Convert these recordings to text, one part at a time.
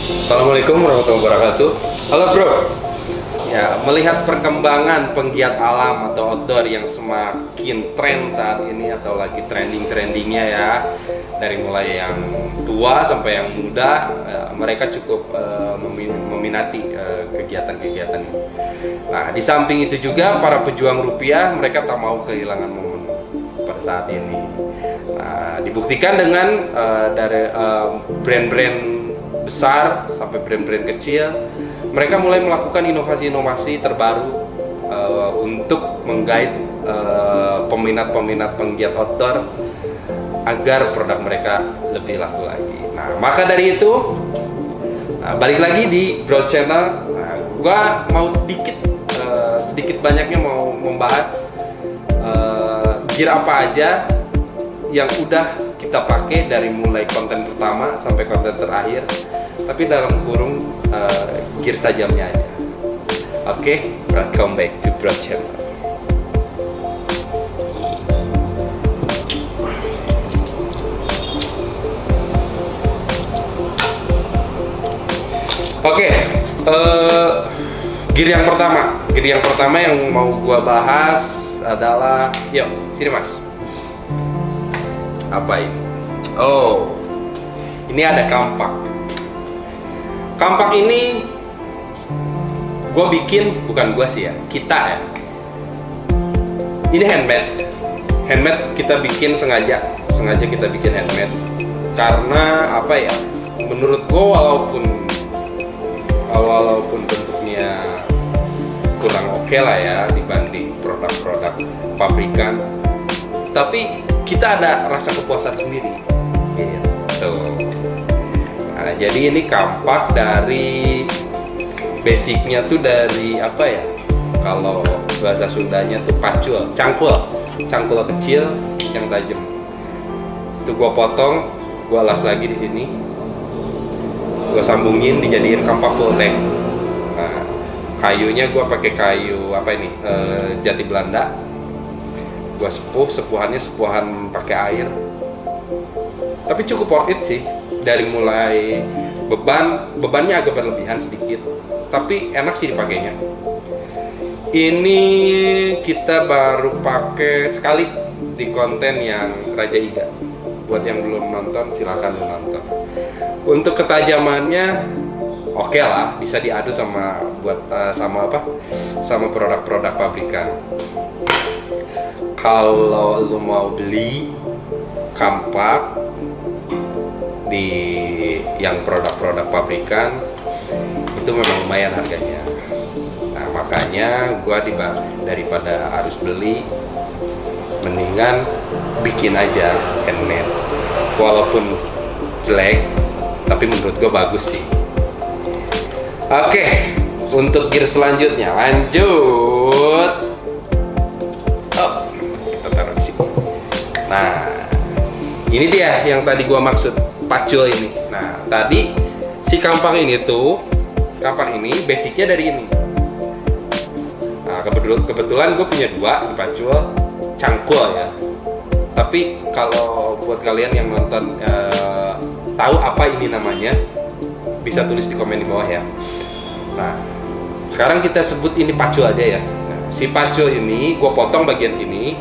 Assalamualaikum warahmatullahi wabarakatuh. Halo bro. Ya, melihat perkembangan penggiat alam atau outdoor yang semakin tren saat ini atau lagi trending-trendingnya ya, dari mulai yang tua sampai yang muda, mereka cukup meminati kegiatan-kegiatan ini. Nah, di samping itu juga para pejuang rupiah, mereka tak mau kehilangan momen pada saat ini. Nah, dibuktikan dengan dari brand-brand besar sampai brand-brand kecil, mereka mulai melakukan inovasi-inovasi terbaru untuk menggait peminat-peminat penggiat outdoor agar produk mereka lebih laku lagi. Nah, maka dari itu, balik lagi di Broad Channel, gua mau sedikit banyaknya mau membahas gear apa aja yang udah kita pakai dari mulai konten pertama sampai konten terakhir, tapi dalam kurung gear sajamnya aja. Oke, welcome back to Broad Channel. Oke, gear yang pertama yang mau gua bahas adalah, yuk sini mas. Apa ini? Oh, ini ada kampak. Kampak ini gue bikin, bukan gue sih ya, kita ya. Ini handmade kita bikin sengaja kita bikin handmade karena apa ya? Menurut gue walaupun bentuknya kurang oke lah ya dibanding produk-produk pabrikan, tapi kita ada rasa kepuasan sendiri gitu. Nah, jadi ini kampak dari basicnya tuh dari apa ya, kalau bahasa Sundanya tuh pacul, cangkul kecil yang tajam. Itu gua potong, gua las lagi di sini, gua sambungin dijadiin kampak full tank. Nah, kayunya gua pakai kayu apa ini, jati Belanda. Gua sepuhannya sepuhan pakai air, tapi cukup worth it sih. Dari mulai bebannya agak berlebihan sedikit, tapi enak sih dipakainya. Ini kita baru pakai sekali di konten yang Raja Iga. Buat yang belum nonton silahkan nonton. Untuk ketajamannya oke lah, bisa diadu sama sama produk-produk pabrikan. Kalau lu mau beli kampak di yang produk-produk pabrikan itu memang lumayan harganya. Nah, makanya gua daripada harus beli, mendingan bikin aja handmade. Walaupun jelek, tapi menurut gua bagus sih. Oke, untuk gear selanjutnya lanjut. Nah, ini dia yang tadi gua maksud, pacul ini. Nah, tadi si kampak ini basicnya dari ini. Nah, kebetulan gue punya dua di pacul, cangkul ya. Tapi kalau buat kalian yang nonton tahu apa ini namanya, bisa tulis di komen di bawah ya. Nah, sekarang kita sebut ini pacul aja ya. Nah, si pacul ini gue potong bagian sini,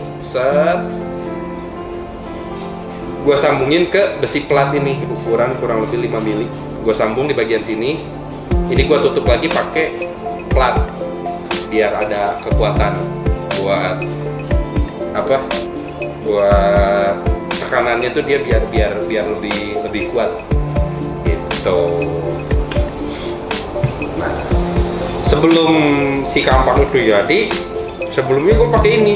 gue sambungin ke besi plat ini, ukuran kurang lebih 5 mili. Gue sambung di bagian sini. Ini gue tutup lagi pakai plat biar ada kekuatan buat apa? Buat tekanannya tuh dia biar lebih kuat gitu. Nah, sebelum si kampak itu jadi, sebelumnya gue pakai ini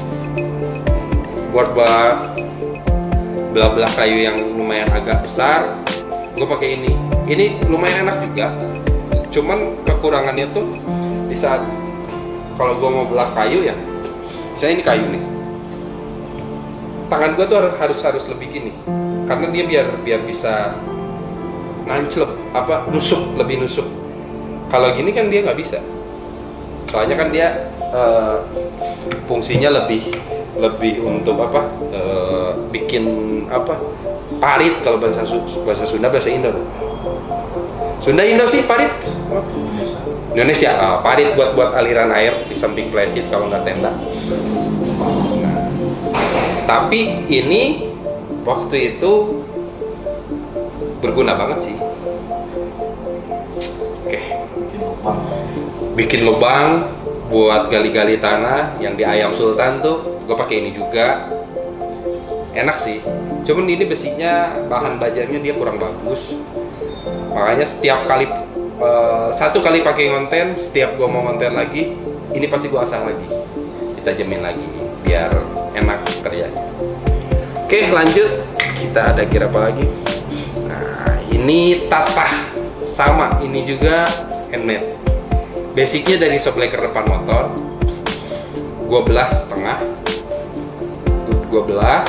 buat belah-belah kayu yang lumayan agak besar. Gue pakai ini lumayan enak juga, cuman kekurangannya tuh di saat kalau gue mau belah kayu ya, misalnya ini kayu nih, tangan gue tuh harus lebih gini, karena dia biar bisa nganclep lebih nusuk. Kalau gini kan dia nggak bisa, soalnya kan dia fungsinya lebih untuk bikin parit kalau bahasa Sunda, bahasa Indo. Sunda Indo sih parit. Indonesia. Parit buat aliran air di samping plesit kalau nggak tenda. Nah, tapi ini waktu itu berguna banget sih. Oke. Bikin lubang buat gali-gali tanah yang di Ayam Sultan tuh, gue pakai ini juga. Enak sih. Cuman ini besinya, bahan bajanya dia kurang bagus. Makanya setiap kali satu kali pakai ngonten, setiap gue mau ngonten lagi, ini pasti gue asang lagi, ditajemin lagi biar enak kerjanya. Oke, lanjut. Kita ada gear apa lagi? Nah, ini Tatah, sama ini juga handmade. Basicnya dari shock breaker depan motor, gue belah setengah, gue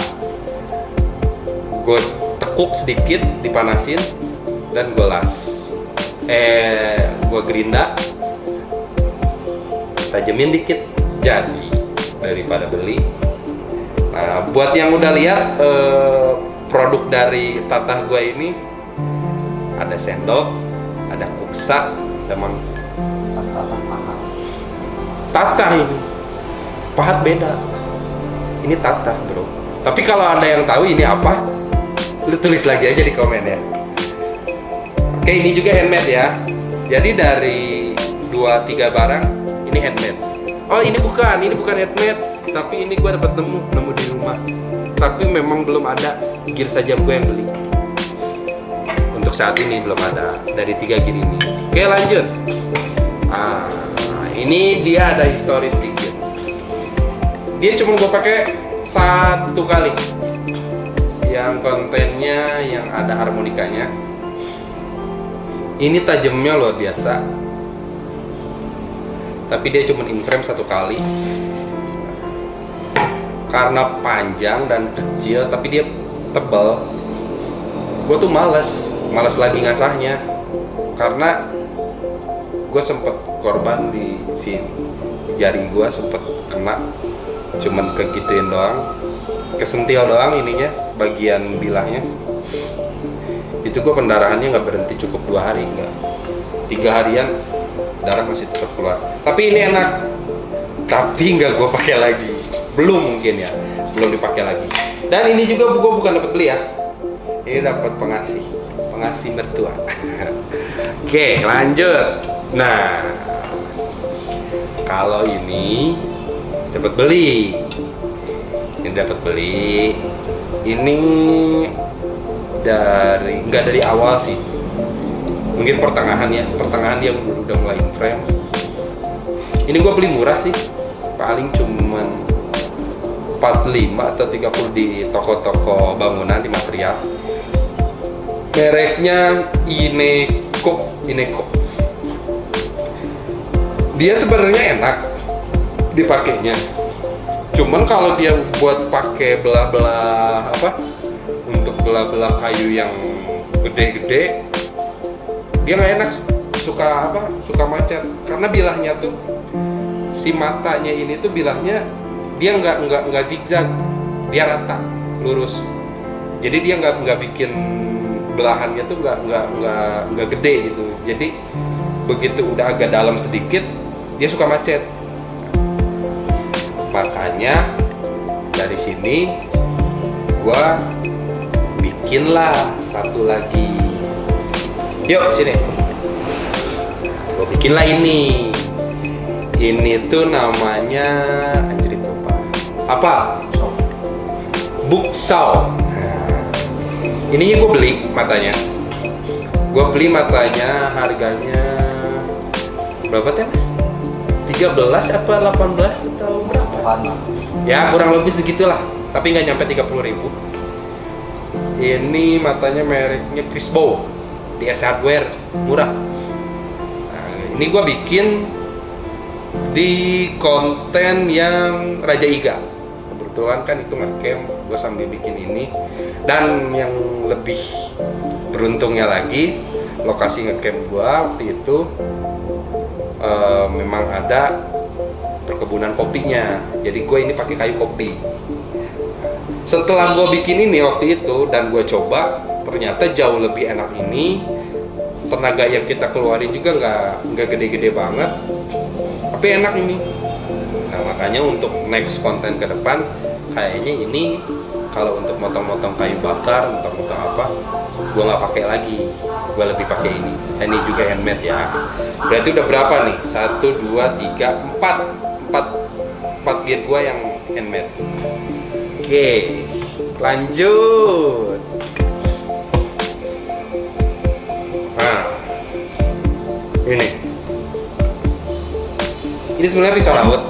tekuk sedikit, dipanasin, dan gue las. Gue gerinda, tajemin dikit, jadi daripada beli. Nah, buat yang udah lihat produk dari Tatah gue ini, ada sendok, ada kuksa, ada Tatah ini. Pahat beda. Ini Tatah, bro. Tapi kalau ada yang tahu ini apa, lu tulis lagi aja di komen ya. Oke, ini juga handmade ya. Jadi dari 2-3 barang ini handmade. Oh, ini bukan handmade, tapi ini gue dapat nemu di rumah. Tapi memang belum ada gear sajam gue yang beli. Untuk saat ini belum ada dari 3 gear ini. Oke, lanjut. Ini dia ada historis sedikit. Dia cuma gue pakai 1 kali. Yang kontennya yang ada harmonikanya. Ini tajamnya luar biasa. Tapi dia cuma in-frame 1 kali. Karena panjang dan kecil, tapi dia tebal. Gue tuh males lagi ngasahnya. Karena gue sempet korban di sini. Jari gue sempet kena. Cuman kegituin doang. Kesentil doang ininya, bagian bilahnya. Itu gue pendarahannya nggak berhenti cukup 2 hari, enggak 3 harian darah masih tetap keluar. Tapi ini enak, tapi nggak gue pakai lagi, belum mungkin ya, belum dipakai lagi. Dan ini juga gue bukan dapat beli ya, ini dapat pengasih mertua. Oke, lanjut. Nah, kalau ini dapat beli, ini nggak dari awal sih, mungkin pertengahan dia udah mulai frame. Ini gue beli murah sih, paling cuman 45 atau 30 di toko-toko bangunan di material. Mereknya Ineco. Dia sebenarnya enak dipakainya, cuman kalau dia buat pakai belah-belah untuk belah-belah kayu yang gede-gede, dia nggak enak, suka macet. Karena bilahnya tuh, si matanya ini tuh bilahnya dia nggak zigzag, dia rata lurus. Jadi dia nggak bikin belahannya tuh nggak gede gitu. Jadi begitu udah agak dalam sedikit, dia suka macet. Makanya dari sini gua bikinlah 1 lagi. Yuk sini. Gua bikinlah ini. Ini tuh namanya anjir itu apa? Buksau. Ini gue beli matanya. Gue beli matanya harganya berapa teh mas? 13 apa 18 atau berapa? Ya kurang lebih segitulah. Tapi nggak nyampe 30.000. Ini matanya mereknya Crispo di S Hardware, murah. Nah, ini gue bikin di konten yang Raja Iga. Kebetulan kan itu ngecamp, gue sambil bikin ini. Dan yang lebih beruntungnya lagi, lokasi ngecamp gue waktu itu memang ada perkebunan kopinya. Jadi gue ini pakai kayu kopi. Setelah gue bikin ini waktu itu dan gue coba, ternyata jauh lebih enak ini tenaga yang kita keluarin juga nggak gede-gede banget, tapi enak ini. Nah makanya untuk next konten ke depan kayaknya ini kalau untuk motong-motong kayu bakar, motong-motong apa, gue nggak pakai lagi, gue lebih pakai ini. Nah, ini juga handmade ya. Berarti udah berapa nih? 1, 2, 3, 4 gear gue yang handmade. Oke, lanjut. Nah, ini sebenarnya pisau raut.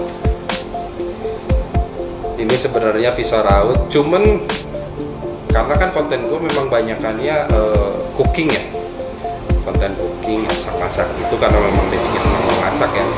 Ini sebenarnya pisau raut, cuman karena kan konten gue memang banyakannya cooking ya, konten cooking, masak-masak itu karena memang basicnya senang memasak ya.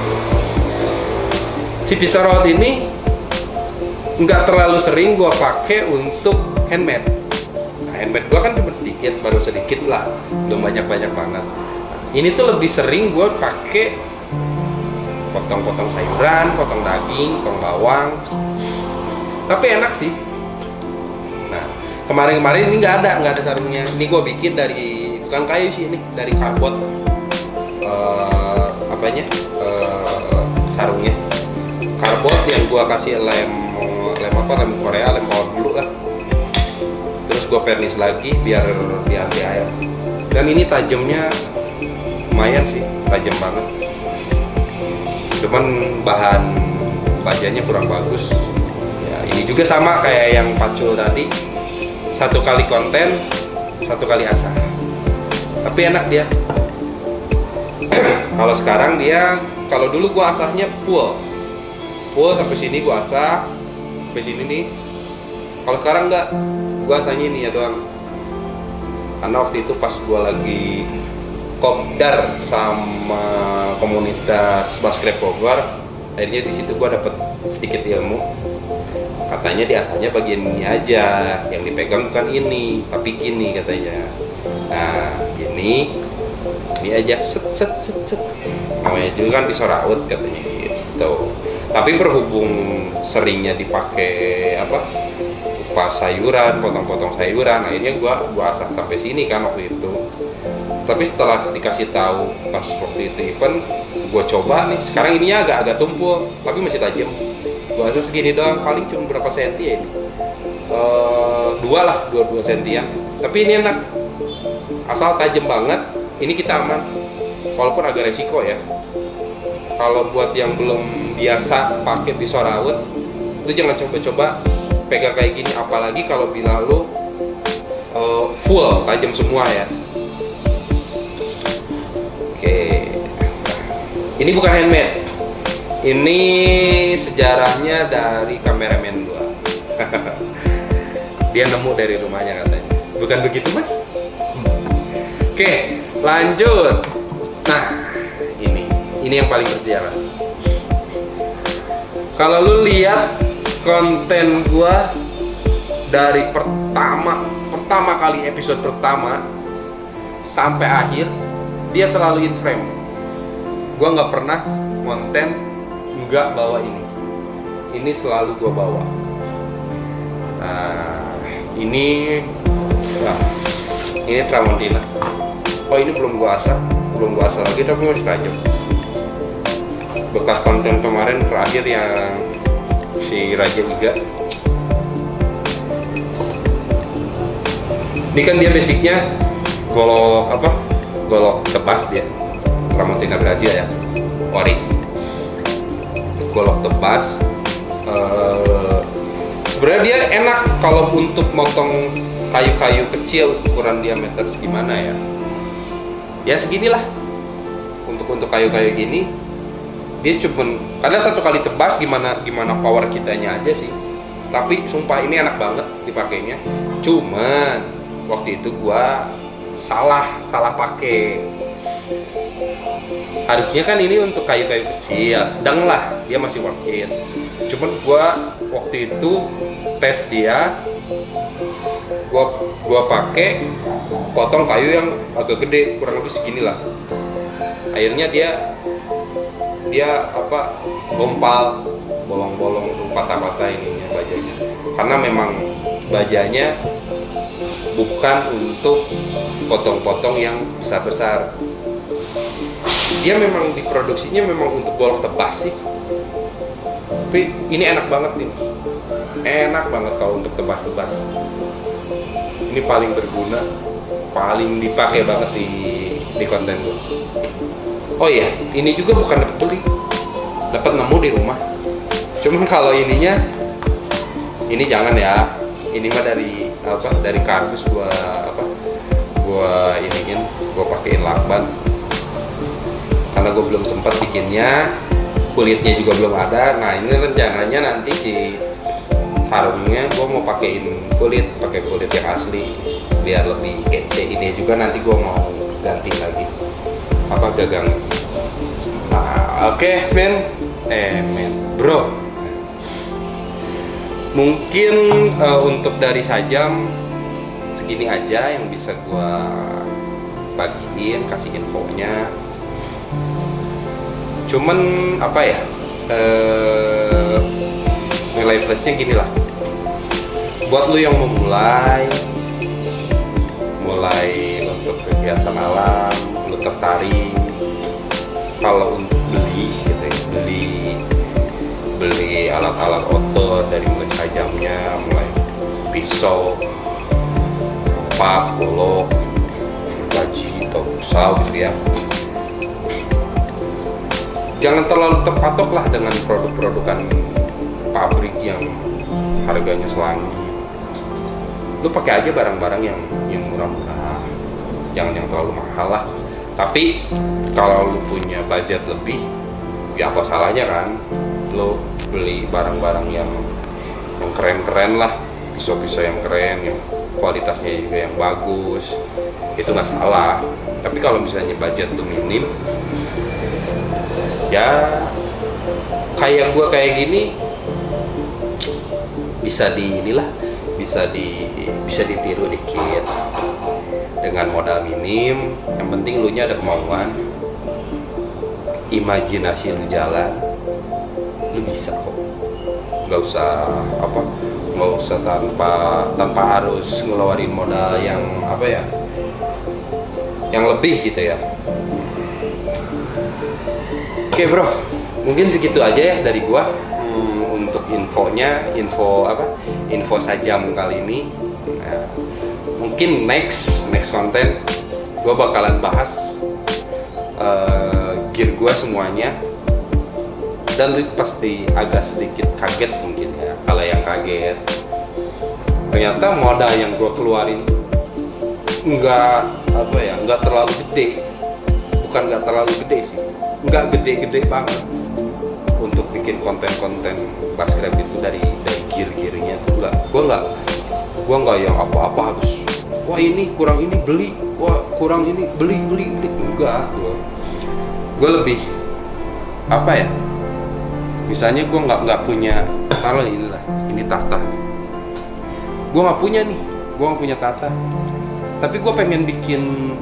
Si pisau raut ini nggak terlalu sering gue pakai untuk handmade. Nah, handmade gue kan cuma sedikit, baru sedikit lah, belum banyak-banyak banget. Ini tuh lebih sering gue pakai potong-potong sayuran, potong daging, potong bawang. Tapi enak sih. Nah, kemarin-kemarin ini nggak ada sarungnya. Ini gue bikin dari, bukan kayu sih ini, dari karbon. Sarungnya. Karbon yang gue kasih lem Korea, lem power dulu lah. Terus gue pernis lagi biar di air. Dan ini tajamnya lumayan sih, tajam banget. Cuman bahan bajanya kurang bagus. Ini juga sama kayak yang pacul tadi, 1 kali konten, 1 kali asah. Tapi enak dia. Kalau sekarang dia, kalau dulu gua asahnya full sampai sini gua asah, sampai sini nih. Kalau sekarang enggak, gua asahnya ini ya doang. Karena waktu itu pas gua lagi kopdar sama komunitas basket Bogor, akhirnya di situ gua dapet sedikit ilmu. Katanya diasahnya bagian ini aja, yang dipegang bukan ini, tapi gini katanya. Nah, ini aja, set. Namanya juga kan pisau raut katanya gitu. Tapi berhubung seringnya dipakai kupas sayuran, potong-potong sayuran, akhirnya gua asah sampai sini kan waktu itu. Tapi setelah dikasih tahu pas waktu itu event, gua coba nih. Sekarang ininya agak tumpul, tapi masih tajam. Gua asah segini doang, paling cuma berapa senti ya ini, 2 sentian. Tapi ini enak, asal tajam banget. Ini kita aman, walaupun agak resiko ya. Kalau buat yang belum biasa pakai pisau raut, lu jangan coba-coba pegang kayak gini, apalagi kalau bila lu full tajam semua ya. Oke, ini bukan handmade. Ini sejarahnya dari kameramen gua. Dia nemu dari rumahnya katanya. Bukan begitu, Mas? Oke, lanjut. Nah, ini yang paling bersejarah. Kalau lu lihat konten gua dari pertama kali episode pertama sampai akhir, dia selalu in frame. Gua nggak pernah konten nggak bawa ini. Ini selalu gue bawa. Nah, ini Tramontina. Oh, ini belum gue asah lagi, tapi masih tajam. Bekas konten kemarin terakhir yang si Raja Iga. Ini kan dia basicnya golok tebas dia. Tramontina Brazil ya, ori. Golok tebas. Sebenarnya dia enak kalau untuk motong kayu-kayu kecil ukuran diameter segimana ya. Ya seginilah. Untuk kayu-kayu gini dia cuman karena 1 kali tebas, gimana power kitanya aja sih. Tapi sumpah ini enak banget dipakainya. Cuman waktu itu gua salah pakai. Harusnya kan ini untuk kayu-kayu kecil, sedang lah dia masih worth it. Cuman gua waktu itu tes dia, gua pakai potong kayu yang agak gede, kurang lebih segini lah. Akhirnya dia gompal, bolong-bolong, patah-patah ininya bajanya. Karena memang bajanya bukan untuk potong-potong yang besar-besar. Dia memang diproduksinya memang untuk golf tebas sih, tapi ini enak banget nih, enak banget kalau untuk tebas-tebas. Ini paling berguna, paling dipakai banget di konten gue. Oh iya, ini juga bukan dapat beli, dapat nemu di rumah. Cuman kalau ininya, ini jangan ya. Ini mah dari kardus gua iniin, gua pakein lakban. Karena gue belum sempat bikinnya, kulitnya juga belum ada. Nah ini rencananya nanti si sarungnya gue mau pakai kulit yang asli biar lebih kece. Ini juga nanti gue mau ganti lagi gagang. Nah oke, bro, mungkin untuk dari Sajam segini aja yang bisa gue bagiin, kasih infonya. Cuman nilai plusnya gini lah, buat lu yang mau mulai untuk kegiatan alam, lu tertarik kalau untuk beli gitu ya, beli alat-alat outdoor dari mulai Sajamnya, mulai pisau, pak, golok, gaji atau pisau gitu ya. Jangan terlalu terpatok lah dengan produk-produkan pabrik yang harganya selangit. Lu pakai aja barang-barang yang murah-murah, jangan yang terlalu mahal lah. Tapi kalau lu punya budget lebih, ya apa salahnya kan lu beli barang-barang yang keren-keren lah, pisau-pisau yang keren, yang kualitasnya juga yang bagus, itu nggak salah. Tapi kalau misalnya budget lu minim, ya kayak gua kayak gini bisa ditiru dikit dengan modal minim. Yang penting lu nya ada kemauan, imajinasi lu jalan, lu bisa kok. Nggak usah tanpa harus ngeluarin modal yang yang lebih gitu ya. Oke bro, mungkin segitu aja ya dari gua untuk info Sajam kali ini. Nah, mungkin next konten gua bakalan bahas gear gua semuanya, dan lu pasti agak sedikit kaget mungkin ya. Kalau yang kaget, ternyata modal yang gua keluarin nggak terlalu gede. Bukan nggak terlalu gede sih, nggak gede-gede banget untuk bikin konten-konten Basscraft itu dari gear-gearnya tuh gua nggak yang apa-apa harus wah ini kurang ini beli, wah kurang ini beli enggak. Gua lebih misalnya gua nggak punya taruh ini tahta, gua nggak punya tahta, tapi gue pengen bikin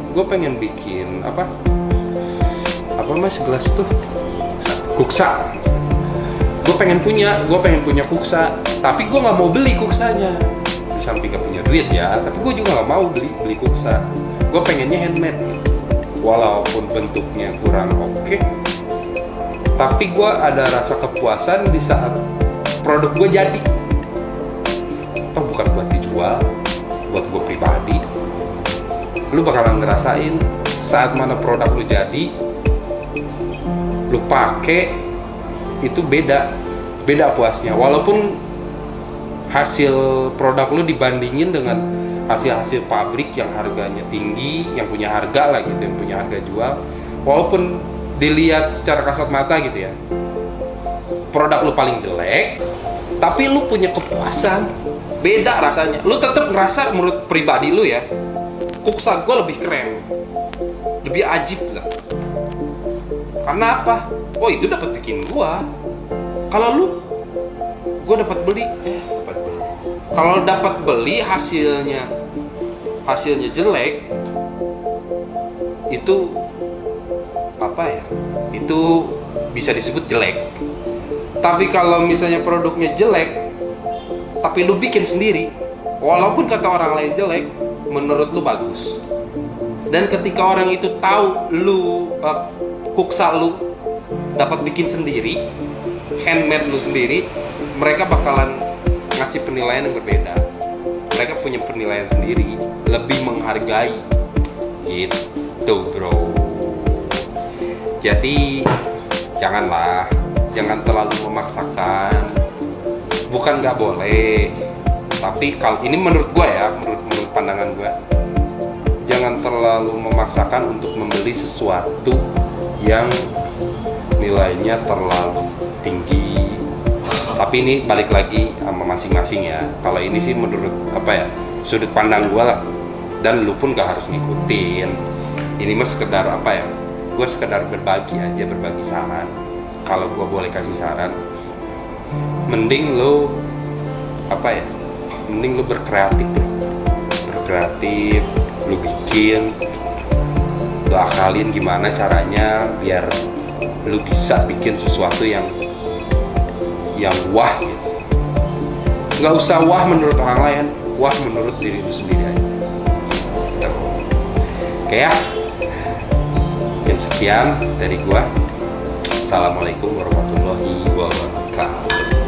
gelas tuh kuksa. Gue pengen punya kuksa, tapi gue nggak mau beli kuksanya. Di samping gak punya duit ya, tapi gue juga nggak mau beli kuksa. Gue pengennya handmade, walaupun bentuknya kurang oke, tapi gue ada rasa kepuasan di saat produk gue jadi. Atau bukan buat dijual, buat gue pribadi. Lu bakalan ngerasain saat mana produk lu jadi, lu pakai, itu beda puasnya. Walaupun hasil produk lu dibandingin dengan hasil pabrik yang harganya tinggi, yang punya harga lah gitu, yang punya harga jual, walaupun dilihat secara kasat mata gitu ya, produk lu paling jelek, tapi lu punya kepuasan, beda rasanya. Lu tetap ngerasa, menurut pribadi lu ya, kuksa gue lebih keren, lebih ajib lah. Karena apa? Oh itu dapat bikin gua. Kalau gua dapat beli. Kalau dapat beli hasilnya jelek, itu Itu bisa disebut jelek. Tapi kalau misalnya produknya jelek, tapi lu bikin sendiri, walaupun kata orang lain jelek, menurut lu bagus. Dan ketika orang itu tahu lu kuksa lu dapat bikin sendiri, handmade lu sendiri, mereka bakalan ngasih penilaian yang berbeda. Mereka punya penilaian sendiri, lebih menghargai gitu bro. Jadi jangan terlalu memaksakan. Bukan nggak boleh, tapi kalau ini menurut gue ya, menurut pandangan gue, jangan terlalu memaksakan untuk membeli sesuatu yang nilainya terlalu tinggi. Tapi ini balik lagi sama masing-masing ya. Kalau ini sih menurut sudut pandang gue lah, dan lu pun gak harus ngikutin. Ini mah sekedar gue sekedar berbagi aja, berbagi saran. Kalau gue boleh kasih saran, mending lu mending lu berkreatif bro. Berkreatif, lu bikin, lu akalin gimana caranya biar lu bisa bikin sesuatu yang wah gitu. Nggak usah wah menurut orang lain, wah menurut diri lu sendiri aja. Oke ya, mungkin sekian dari gua. Assalamualaikum warahmatullahi wabarakatuh.